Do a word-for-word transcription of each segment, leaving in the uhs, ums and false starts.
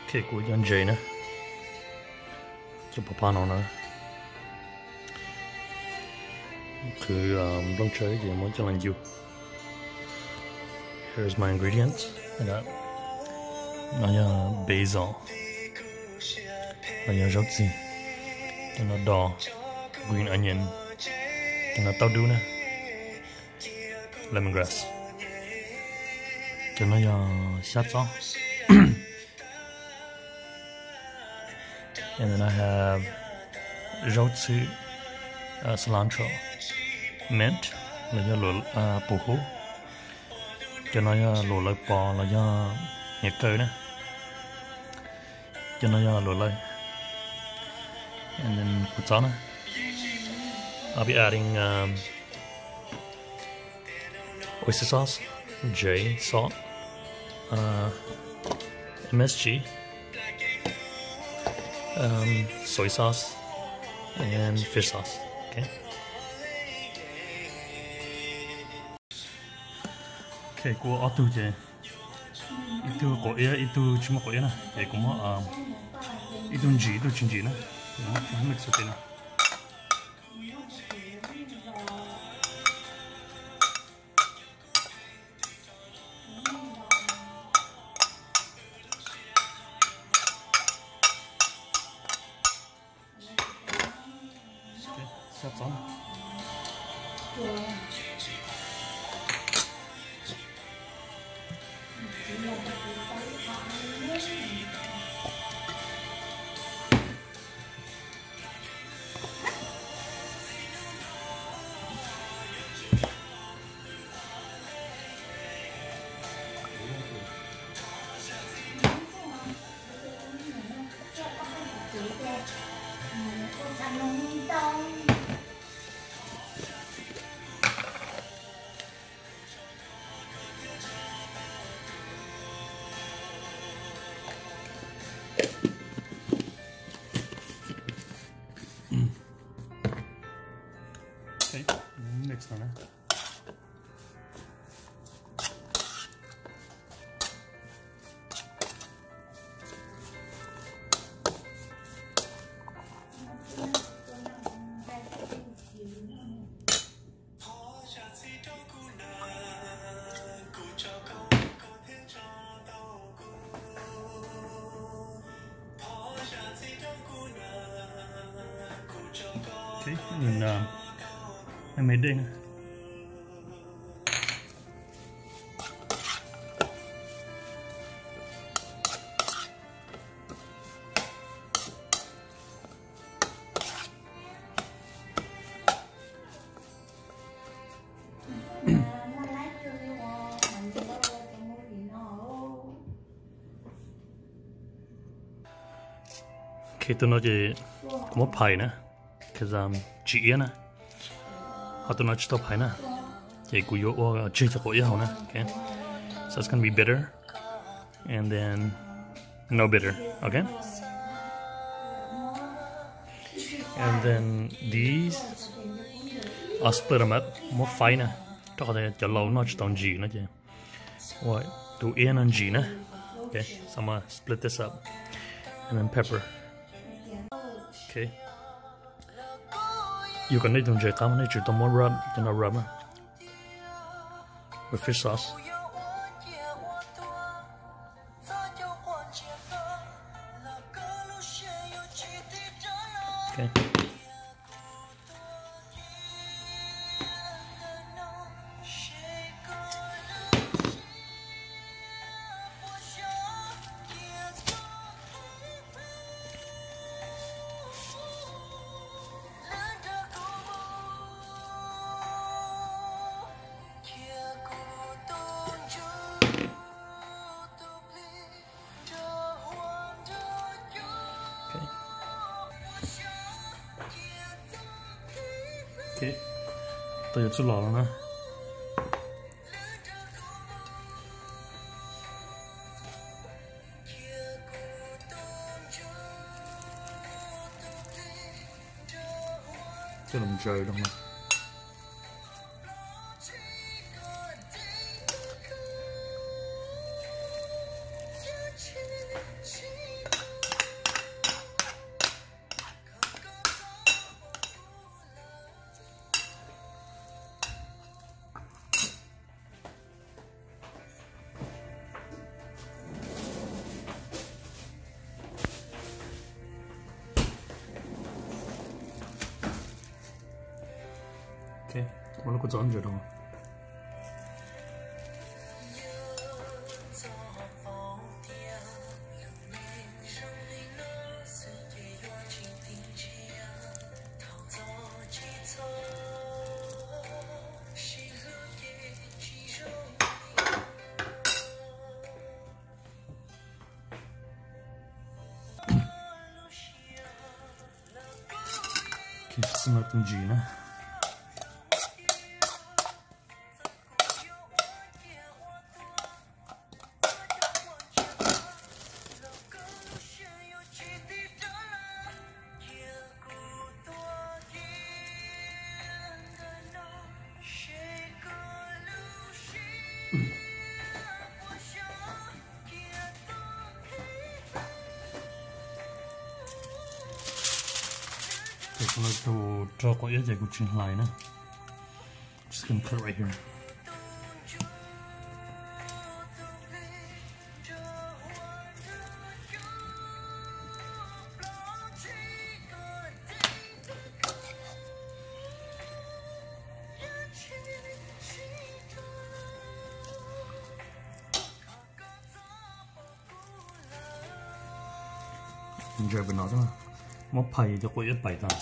cái của dân dây nữa cho Pompano nữa cứ lông chơi gì muốn cho lần nhiều. Here's my ingredients. I got nó là basil, nó là rau gì, nó đỏ, green onion, nó tao đu nè, lemongrass, nó là sát rau. And then I have rotsu, uh, cilantro, mint, là do lúa bù hú, cho nó lúa lợn bò là do nhiệt cơ nữa, cho nó lúa lợn. And then put on it. I'll be adding um, oyster sauce, J, salt, uh, M S G. Um, soy sauce and fish sauce. Okay. Okay, của auto je. Itu ko ya itu cuma ko ya na. Jadi kuma um itu nji itu cinji na. Cuma mix okay na. That's on. Okay, next one. Eh? Okay, and uh, I made it. Okay, tôi nói gì có một pie nữa, cái um, chỉ nè, họ tôi nói chỉ tao pie nè, cái củ yếu chỉ cho củ yếu nè, okay, so it's gonna be bitter, and then no bitter, okay, and then these I'll split them up, một pie nè, cho có thể cho lâu nó chỉ tao chỉ nữa chứ, rồi, tụ yên ăn chỉ nè, okay, so I'm gonna split this up, and then pepper. Okay. You can need to check how many to more rub, you know, rub with fish sauce. Okay. Okay, tôi giờ chút lò rồi nè. Cho làm trời đâu nè. 我那个装着的嘛。是那东西呢。So let's do drop what you take with your line. Just gonna put it right here. Enjoy bên nó chứ mà. Móc phầy cho quay ít bảy tầng.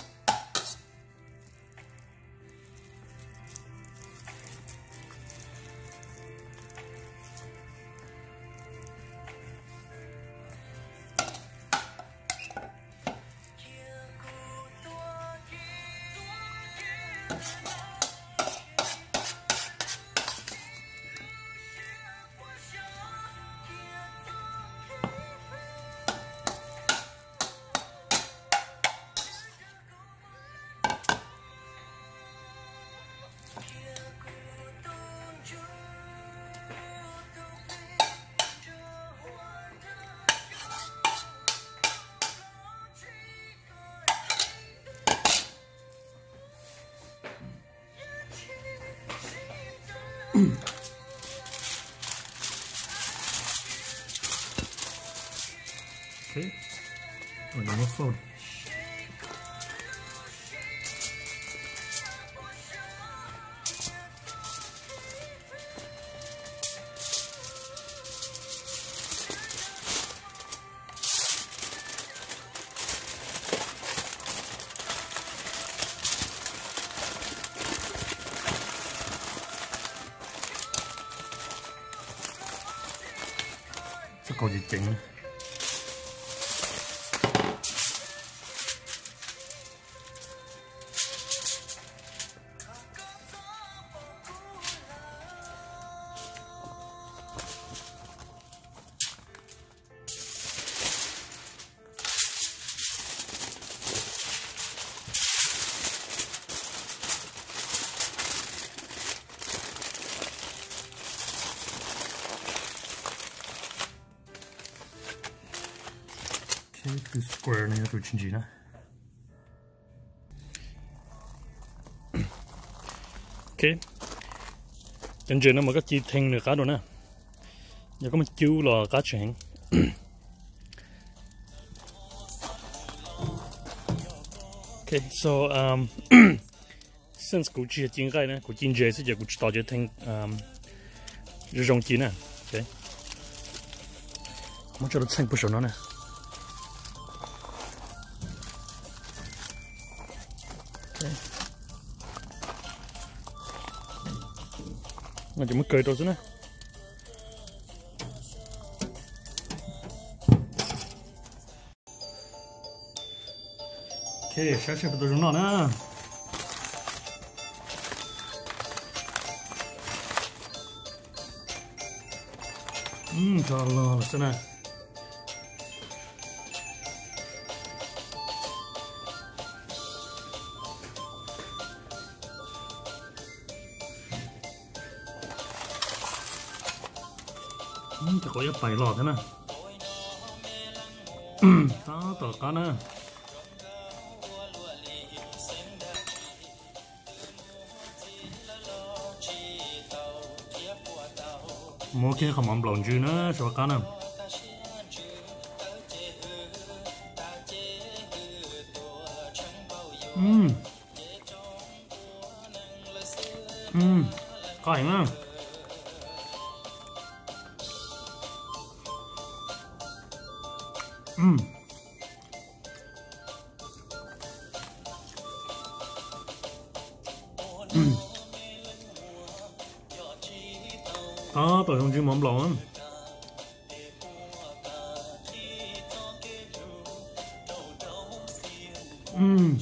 Okay, we're gonna move forward. Chắc có gì chỉnh. Cái square này tôi chỉnh nè. Ok. Trên trên nó mà cái chi thanh được cá rồi nè. Giờ có một chú là cá chén. Ok, so um, since cụ chỉ chín cái nè, cụ chín giờ sẽ giờ cụ tạo cho thanh um, rong chín nè. Ok. Muốn cho nó thanh bớt nó nè. Nó chỉ mới cười thôi chứ nè. Ok, sẽ sẽ phải tôi nó nè. Ừm, cho lo xem nè. Chỉ có bảy lọ thế này. Đó, tỏ cá nè. Mua kia không mắm lồng dư nữa, cho cá nè. Ừm, có hành á. Ừm. Ừm. Đó, tôi không chịu mắm lò á. Ừm.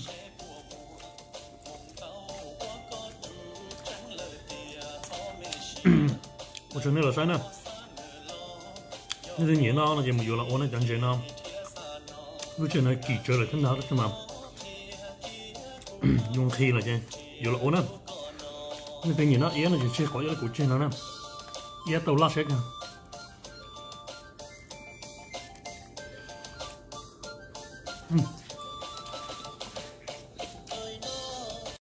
Ủa cho nên là sao nè. Nên nhìn nó là gì mà vô là ổn này chẳng chế nó. Lúc trước này kỳ chơi là thế nào đó chứ mà. Dùng khi là chứ. Vô là ổn á. Nên nhìn nó ý là chỉ chơi khỏi cái của trên nó nè. Ý tàu lát xét nha. Ừm.